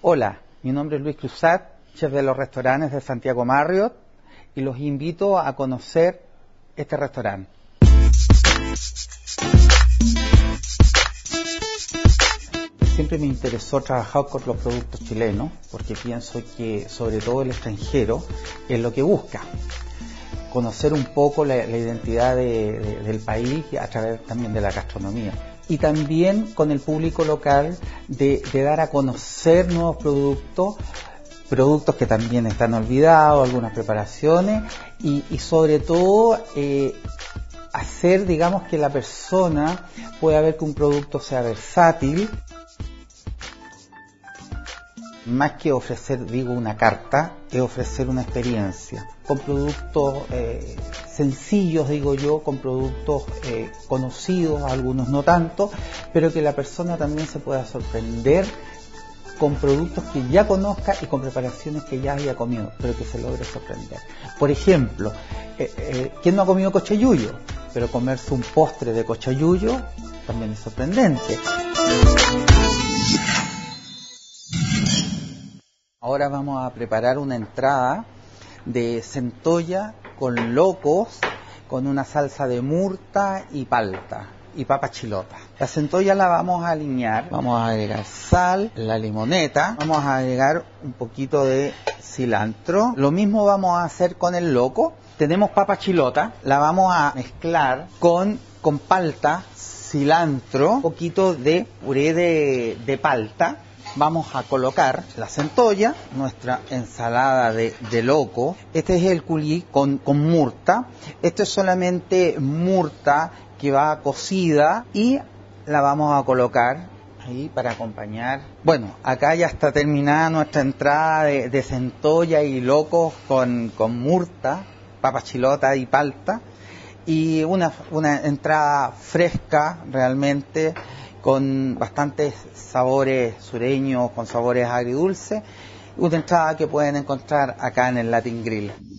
Hola, mi nombre es Luis Cruzat, chef de los restaurantes de Santiago Marriott, y los invito a conocer este restaurante. Siempre me interesó trabajar con los productos chilenos, porque pienso que sobre todo el extranjero es lo que busca. Conocer un poco la identidad del país a través también de la gastronomía. Y también con el público local de dar a conocer nuevos productos que también están olvidados, algunas preparaciones, y sobre todo hacer, digamos, que la persona pueda ver que un producto sea versátil. Más que ofrecer, digo, una carta, es ofrecer una experiencia, con productos sencillos, digo yo, con productos conocidos, algunos no tanto, pero que la persona también se pueda sorprender con productos que ya conozca y con preparaciones que ya haya comido, pero que se logre sorprender. Por ejemplo, ¿quién no ha comido cochayuyo? Pero comerse un postre de cochayuyo también es sorprendente. Ahora vamos a preparar una entrada de centolla con locos, con una salsa de murta y palta y papa chilota. La centolla la vamos a alinear, vamos a agregar sal, la limoneta, vamos a agregar un poquito de cilantro. Lo mismo vamos a hacer con el loco. Tenemos papa chilota, la vamos a mezclar con palta, cilantro, un poquito de puré de palta. Vamos a colocar la centolla, nuestra ensalada de loco. Este es el culí con murta. Esto es solamente murta que va cocida y la vamos a colocar ahí para acompañar. Bueno, acá ya está terminada nuestra entrada de centolla y locos con murta, papa chilota y palta. Y una entrada fresca realmente, con bastantes sabores sureños, con sabores agridulces, una entrada que pueden encontrar acá en el Latin Grill.